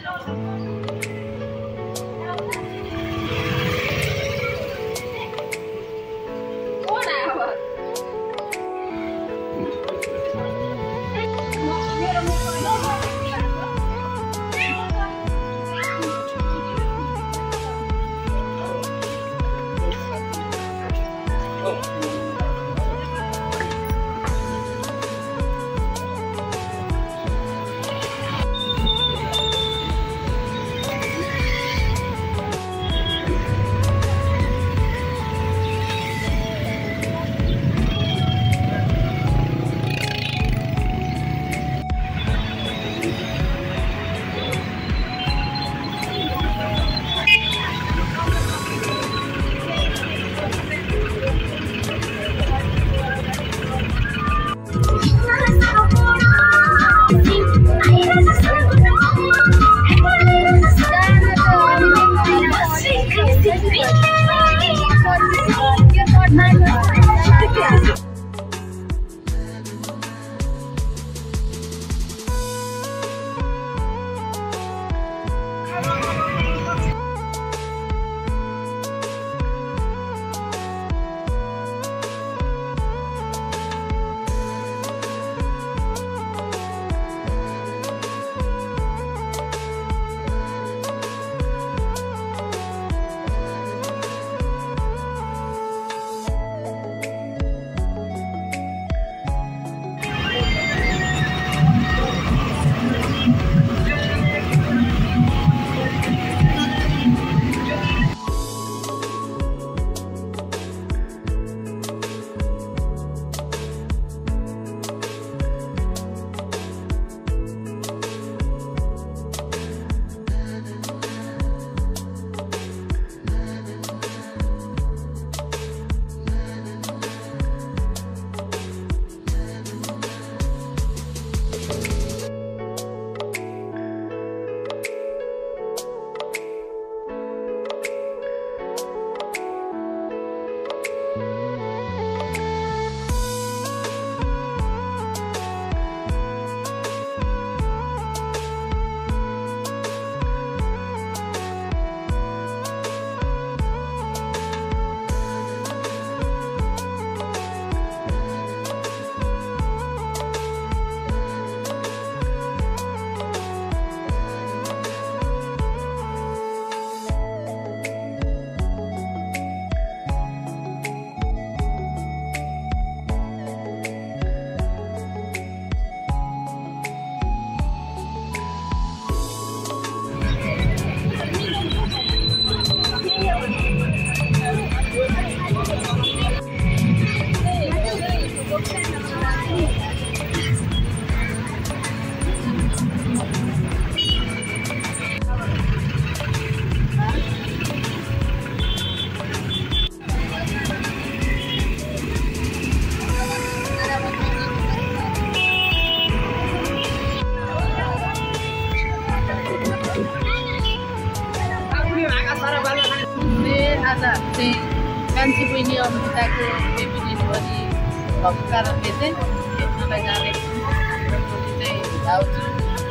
आज चाहिँ कान्छी बहिनी अमृताको बेबी डेलिभरी भएको कारणले चाहिँ हेर्नलाई जानेछु। भोलि चाहिँ भाउजू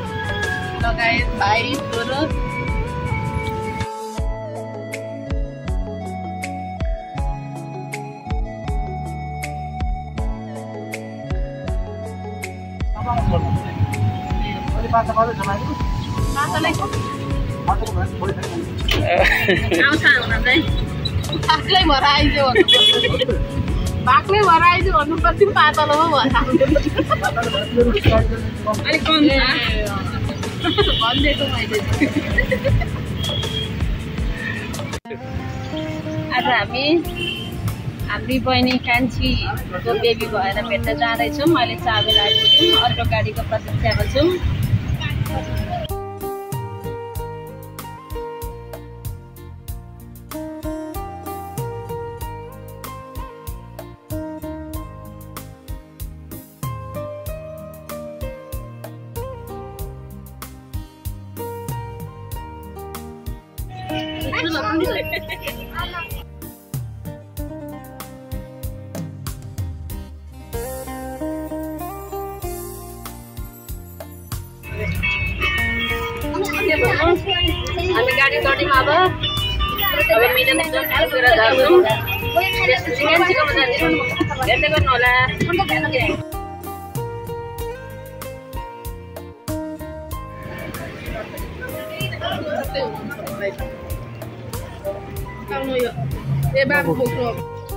लगायत भाइ छोरो बाक्लै भएर आइज भन्नुपर्छ पातलोमा भएर भनिदिएको मैले। आज हाम्री बहिनी कान्छीको बेबी भएर भेट्न जाँदैछौँ। अहिले चाबी आइपुग्यौँ, अर्को गाडीको प्रतीक्षामा छौँ। के भन्नु हामी गाडी चढ्यौँ अब मिलन गएर झर्छौँ त्यसपछि कान्छीकोमा जान्छौँ हेर्दै गर्नु होला ए बाबु बोक्नु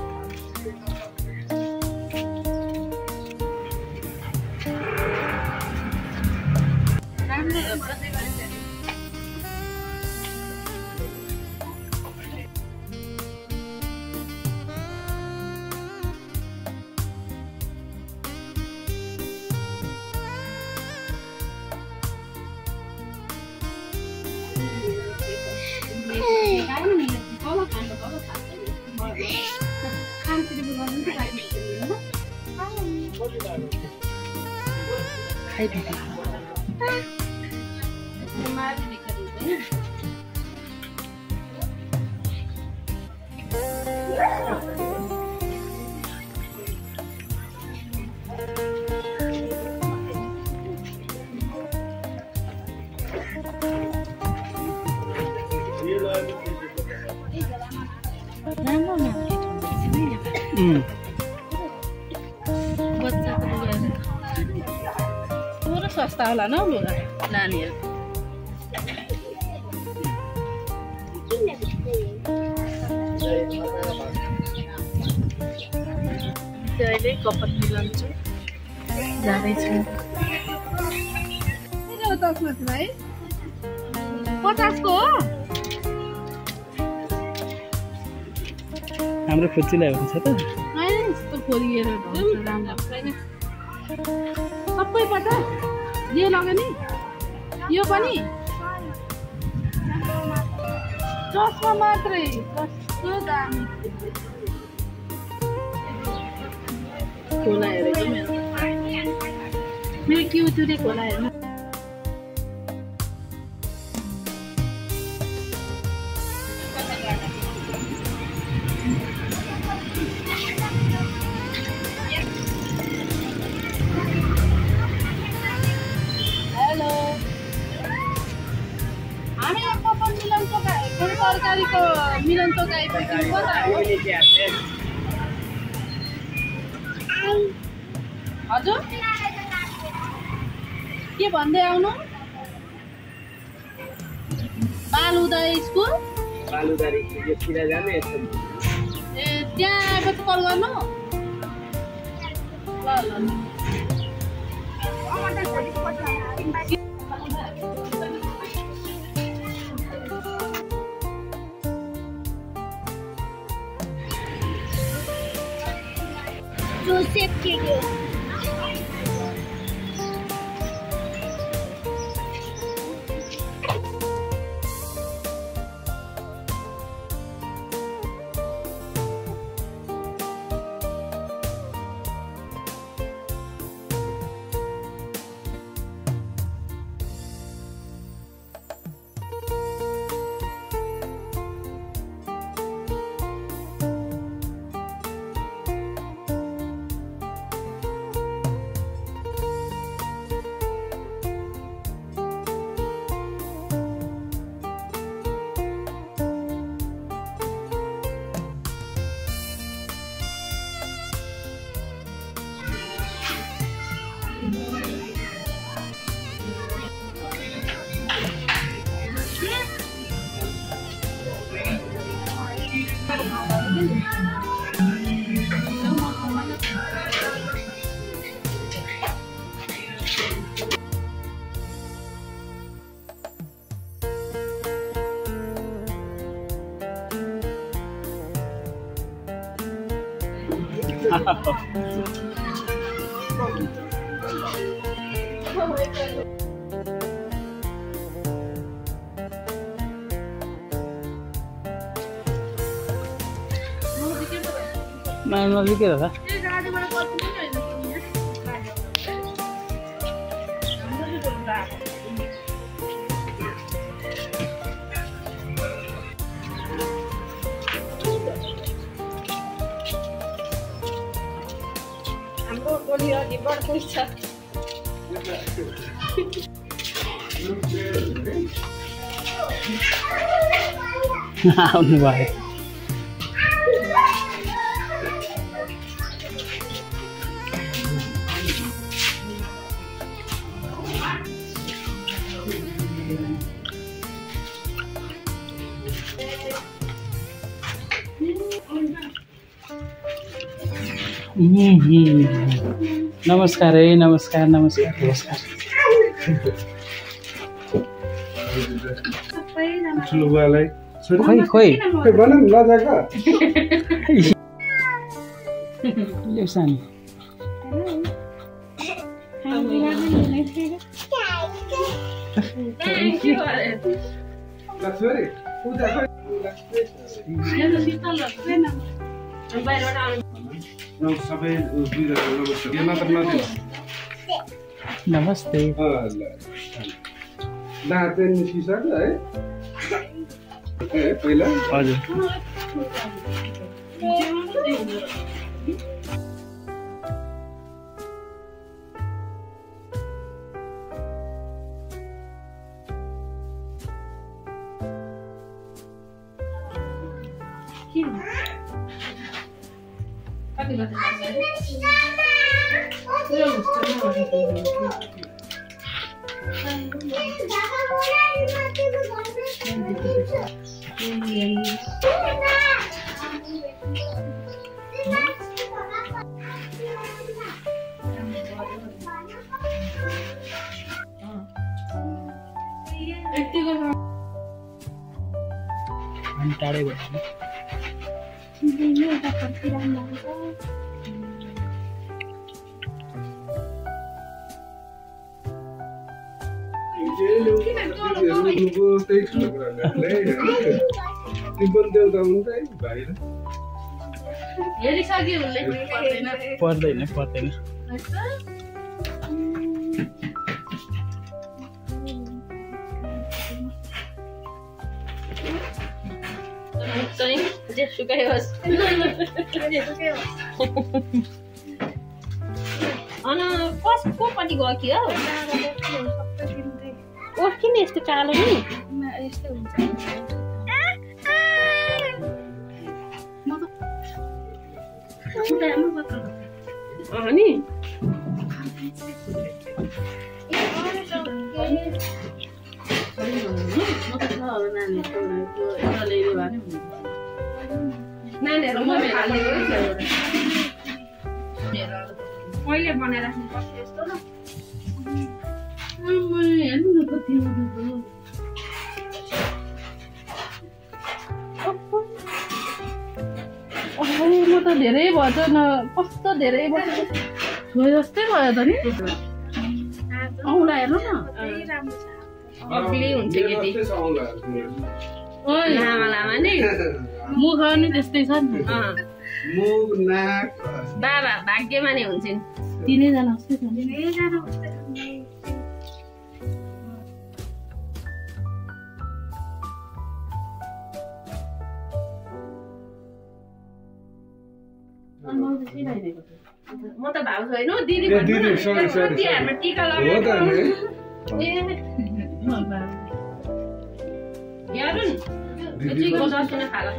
सस्ता होला न लुगा नानीहरू अहिले कपट मिलाउँछु जाँदैछु 50 को हो हाम्रो खुच्चीलाई हुन्छ त यस्तो खोलिएर राम्रो छैन सबैबाट यो लग्यो नि यो पनि चस्मा मात्रै कस्तो दामी खोला हेरेको मेरो क्युटुले खोला हेर्नु तरकारीको मिलन तो आइपुग्यो हजुर के भन्दै आउनु बालुदाई स्कुल बालुदारी यो सिधा जाने ए त्यहाँ आएपछि कल गर्नु ल ल Joseph Kige. नजिकै होला हाम्रो गोली अघि बढ्दैछ आउनु भयो नमस्कार है नमस्कार नमस्कार नमस्कार खोइ खोइ यो सानो नमस्ते पहिला हजुर हामी टाढै भयो पर्दैन पर्दैन जेसुकै होस् कसको पनि गयो कि हौ ओठ किन यस्तो कालो नि नि नानीहरू मैले बनाएर राख्नुपर्छ यस्तो न हेर्नु न कति म त धेरै भयो त न कस्तो धेरै भयो छोए जस्तै भयो त नि औँला हेर्नु न अग्ली हुन्छ केटी लामा लामा नि मुख नि त्यस्तै छ नि बाबा भाग्यमा नि हुन्छ नि तिनैजना जस्तै छ म त भाउ छैन दिदी हाम्रो टिका लगाएको हेर्नु टिका दर्शन खाला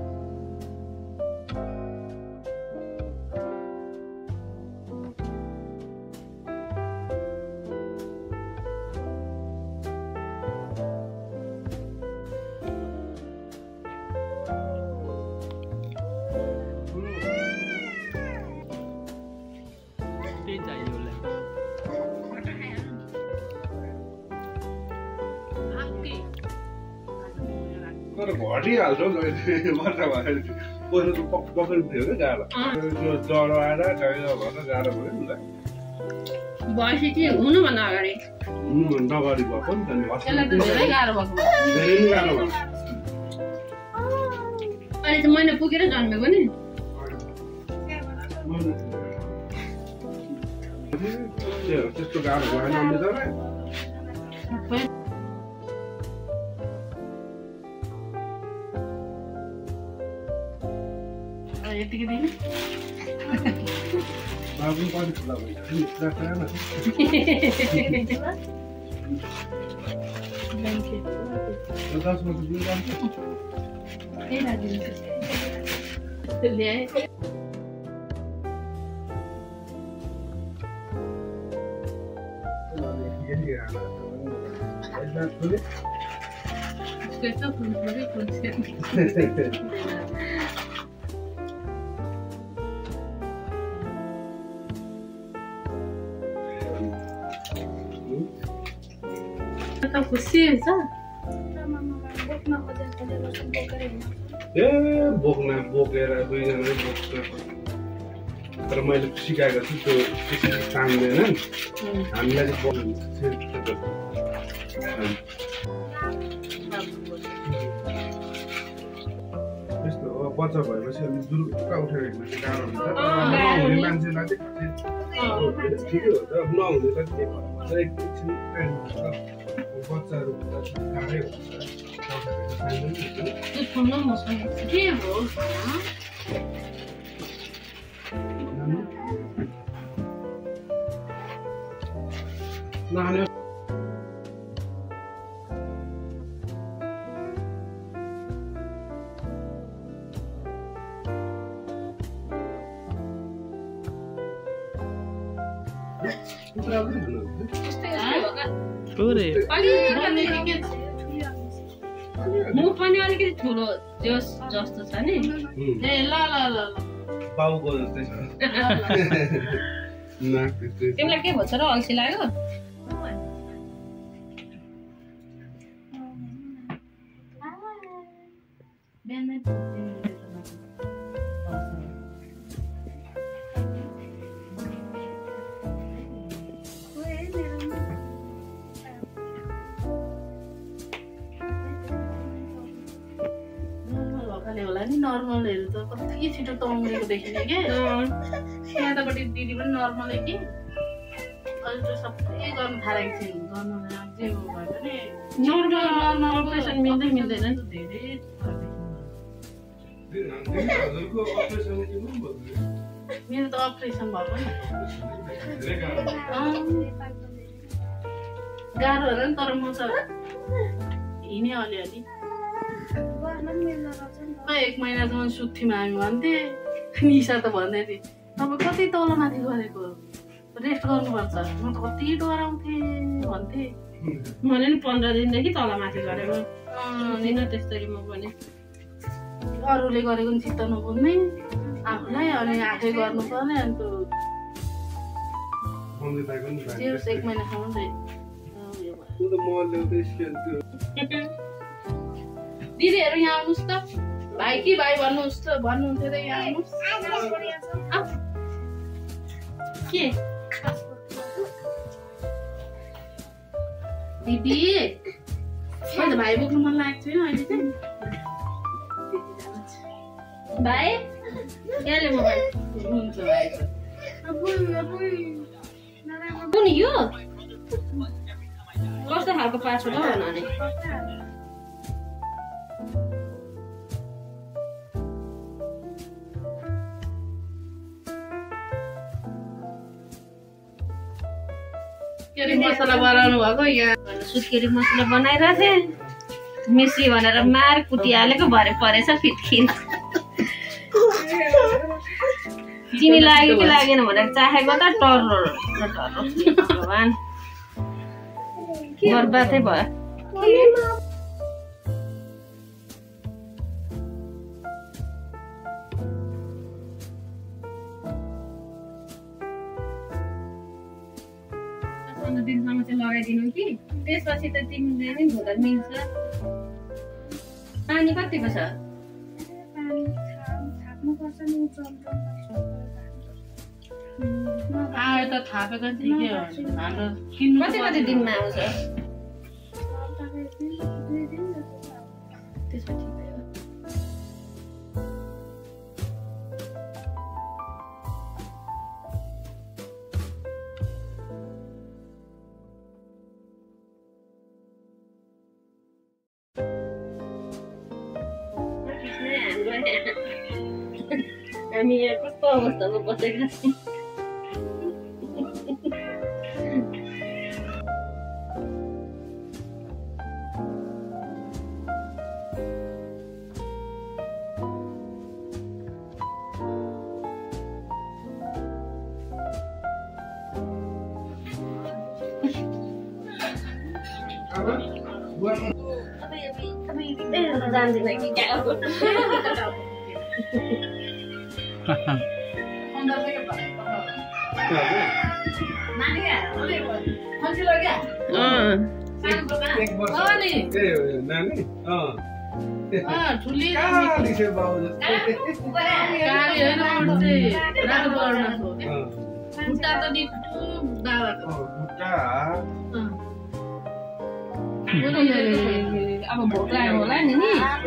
घटिहाल्छ मात्र भएर पहिला त पक्रिन्थ्यो क्या गाडा जरो आएर गाडा भएर गाडा भयो नि त भएपछि हुनुभन्दा अगाडि हुनुभन्दा अगाडि भएको नि त धेरै गाह्रो भएको धेरै नै गाह्रो भयो अहिले त महिना पुगेर जन्मेको नि त्यस्तो गाह्रो भएन अन्त यतिकै दिनु बाबु पनि खुला भयो खुसी हुन्छ बोक्न बोकेर दुईजनाले बोक्छ तर मैले सिकाएको छु त्यो त्यसरी तान्दैन हामीलाई चाहिँ बोक्नु त्यस्तो अब बच्चा भएपछि अलिक दुर्गा उठेर हिँड्नु गाह्रो हुन्छ नहुने मान्छेलाई चाहिँ ठिकै हो त नहुनेलाई चाहिँ एकछिन टाइम हुन्छ बच्चाहरू हुँदा गाह्रै हुन्छ के हो नानी मुख पनि अलिकति ठुलो जस्तो छ नि ए ल ल ल बाउको जस्तै छ तिमीलाई के भन्छ र अल्छी लाग्यो होला नि नर्मलहरू त कति छिटो तङ्ग्रेको देखिने के यतापट्टि दिदी पनि नर्मलै कि अहिले त सबै गर्नु थालेको थियो गर्नु जे भयो भने नर्मल अपरेसन मिल्दै मिल्दैन नि त धेरै मेरो त अपरेसन भएको नि गाह्रो होला नि तर म त हिँडेँ अलिअलि 1 महिनासम्म सुत्थ्यौँ हामी भन्थे निशा त भन्दै थिएँ तपाईँ कति तलमाथि गरेको रेस्ट गर्नुपर्छ म त कति डराउँथेँ भन्थे मैले नि 15 दिनदेखि तलमाथि गरेको दिन त्यस्तरी म पनि अरूले गरेको नि चित्त नबुझ्ने आफूलाई अनि आफै गर्नुपर्ने अनि त्यो 1 महिनासम्म चाहिँ दिदीहरू यहाँ आउनुहोस् त भाइ कि भाइ भन्नुहुन्थ्यो त यहाँ आउनुहोस् के दिदी मैले भाइ बोक्नु मन लागेको छैन अहिले चाहिँ भाइ यहाँले म भाइ हुन्छ भाइ कुन यो कस्तो खालको पासवर्ड हो भने मसला बनाउनु भएको यहाँ सुत्केरी मसला बनाइरहेको थिएँ मिसी भनेर मार कुटिहालेको भरे परेछ फिटकिन चिनी लाग्यो कि लागेन भनेर चाहेको त टर्रो भगवान् बर्बादै भयो दिनसम्म चाहिँ लगाइदिनु कि त्यसपछि त तिमीले नि धुँदा मिल्छ पानी कतिको छ आयो त थापेको ठिकै हो हाम्रो कति कति दिनमा आउँछ त्यसपछि हामी यहाँ कस्तो अवस्थामा बसेका छौँ अब भोक लाग्यो होला नि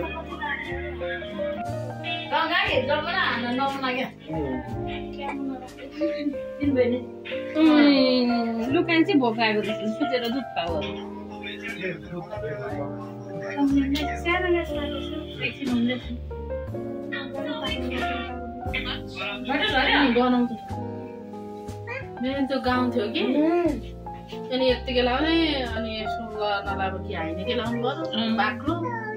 लुकान चाहिँ भोक लागेको जस्तो सुतेर दुध पाऊ गनाउँछ मेरो त्यो गाउँ थियो कि अनि यत्तिकै लाउने अनि यसो नलाएको कि हाइनेकै लाउनु पर्यो बाक्लो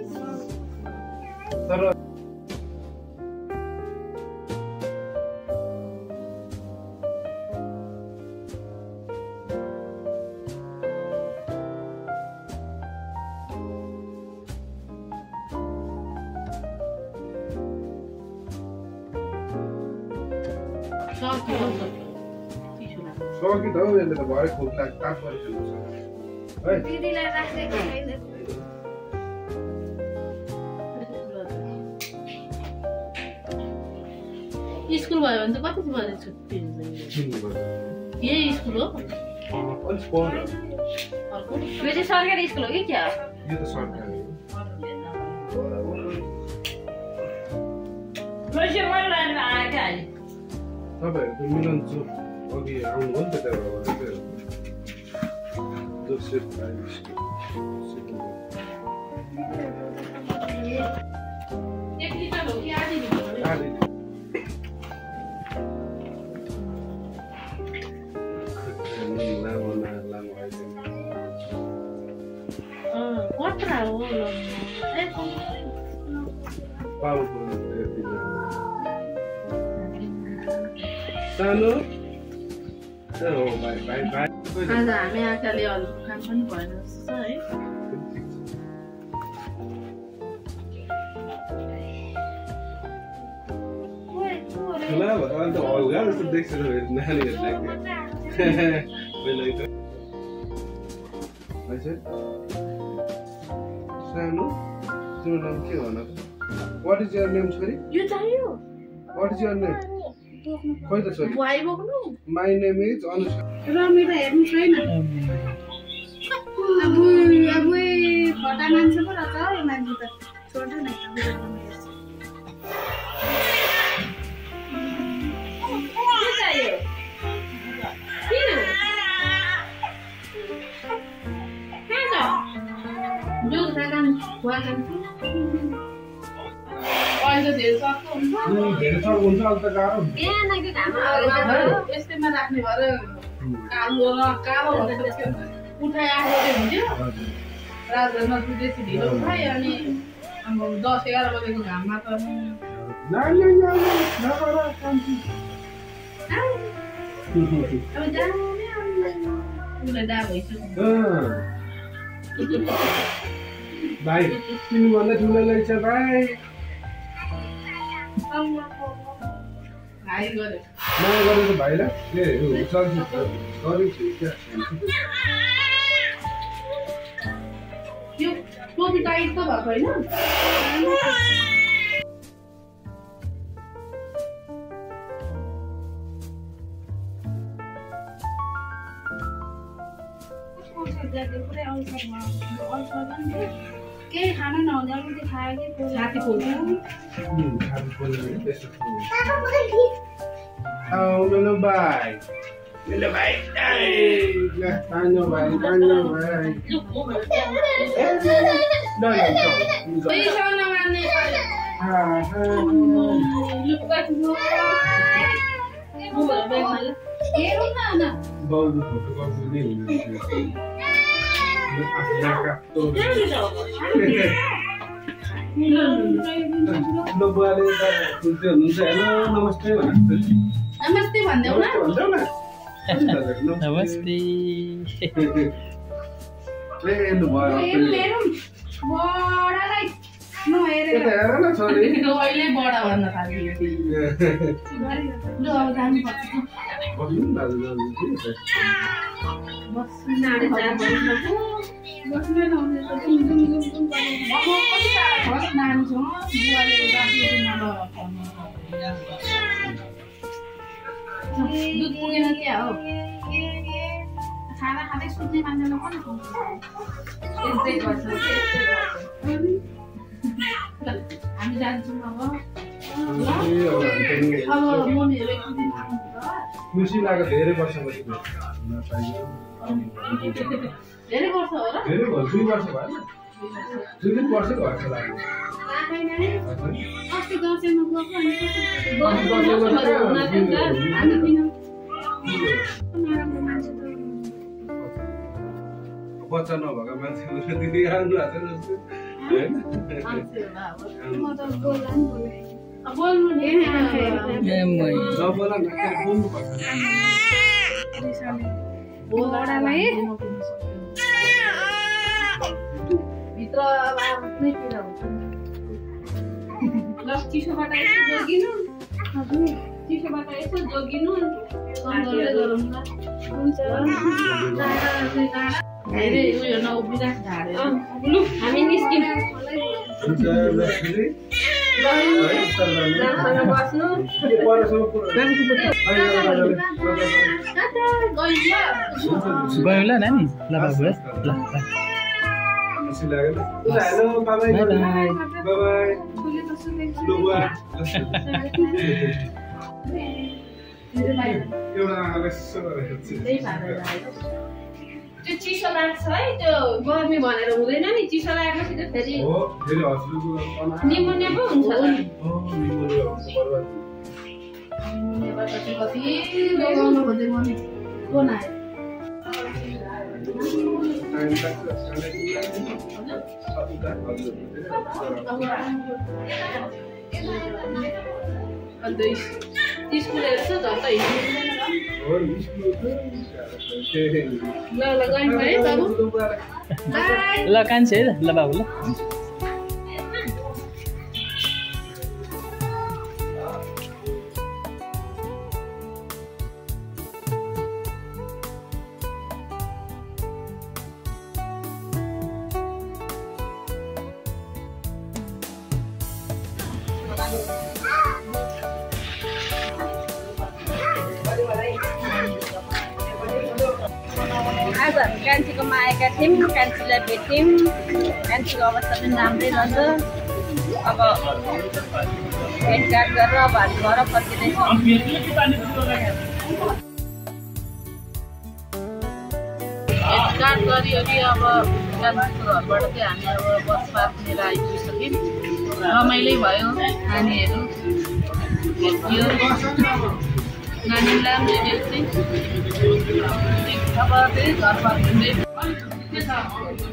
सकी त हौ यसले त भरे खुब ताप गरिसक्नु छ है दिदीलाई राखेको छैन स्कुल भयो भने चाहिँ कति बजे छुट्टी हुन्छ यही स्कुल हो अलिक पर अर्को यो चाहिँ सरकारी स्कुल हो कि क्या यो त सरकारी हो तपाईँहरूको मिलन चोक अघि आउनु हो नि त त्यहाँबाट जोसेफ प्राइमेरी स्कुल सानो हो भाइ भाइ भाइ आज हामी आकाले अरू काम पनि भएन जस्तो छ है ठुला भयो अन्त हल्का जस्तो देख्छ नानीहरूलाई सानो तिम्रो नाम के भन वाट इज यर नेम छोरी यो चाहियो वाट इज यर नेम खोइ त छोरी बुहाई बोक्नु my name is Anushka Ramita हेर्नु छैन अब फटा मान्छे पो रहेछ हौ यो मान्छे त छोड्नु न यस्तैमा राख्ने भएर कालो उठाइ आएको हुन्थ्यो राजघरमा बेसी ढिलो उठाएँ अनि 10-11 बजेको घाममा त उसलाई डा भइसक्यो भाइ तिमी भन्दा ठुलो रहेछ भाइ भाइ गरे माया गरेको भाइलाई ए चलचित्र गरेको क्या यो टोपी टाइट त भएको होइन केही खाना नहुने अलिकति खायो कि छाती पोल्छ मेरो भाइ तान्यो भाइ बाउको फोटो कपी नै ठुलो बुवाले खुल्दै हुनुहुन्छ हेलो नमस्ते नमस्ते भन्देऊ न नमस्ते हेर्नु भयो बडालाई नहेरेर हेर न छोरी अहिले बडा भन्न थाल्यो ल अब जानुपर्छ बस्नु न दाजु बस्नु नाडे जानुपर्छ बस्न नहुने त जुम जुम जुम जुम गर्ने अब कति टाढा छ नानी छ बुवाले दुध पुगेन क्या हो खाना खाँदै सुत्ने मान्छेलाई पनि यस्तै गर्छ हामी जान्छौँ अब मम्मीहरू एकदिन आउनुहुन्छ खुसी लाग्यो धेरै वर्षपछि धेरै वर्ष हो र धेरै भयो 2 वर्ष भयो 2 वर्ष भयो जस्तो लाग्यो अस्ति दसैँमा गएको अनि नराम्रो मान्छे त बच्चा नभएको मान्छेले दिदी आउनु भएको जस्तो हैन म त बोल्ला नि बोले बोल्नु नि नबोला न बोल्नु पर्छ बडालाई भित्र अब आफ्नै कुरा हुन्छ ल चिसोबाट यसो जोगिनु हजुर चिसोबाट यसो जोगिनु सँगै गरौँ न हुन्छ धेरै उयो नउभिराख ढाडेर लु हामी निस्किनु हुन्छ लक्ष्मी जामसँग बस्नु गयौँ ल नानी ल बाबु ल खुसी लाग्यो हेलो बाबाई बाई बाई बाबाई फुले त सुतेको छ लुबा धेरै बाहिर एउटा आमाले यसो गरेर त्यही भएर आएको त्यो चिसो लाग्छ है त्यो गर्मी भनेर हुँदैन नि चिसो लागेपछि त फेरि हो फेरि हजुरको निमोनिया पो हुन्छ हो निमोनिया हुन्छ बर्बाद निमोनियाबाट चाहिँ कति लगाउनु खोजेको नि कोन आयो टाइम लाग्छ अन्त स्कुलहरू छ झट्ट हिँड्दैन हो स्कुल ल ल गयौँ है बाबु ल कान्छे है ल बाबु ल आज हामी कान्छीकोमा आएका थियौँ कान्छीलाई भेट्यौँ कान्छीको अवस्था पनि राम्रै रहेछ अब भेटघाट गरेर अब हामी घर फर्किँदैछौँ भेटघाट गरिओरि अब कान्छीको घरबाट चाहिँ हामी अब बस पार्क लिएर आइपुगिसक्यौँ रमाइलै भयो नानीहरू भेटियो नानीलाई पनि भेट्थेँ अब त्यही घर फर्किँदै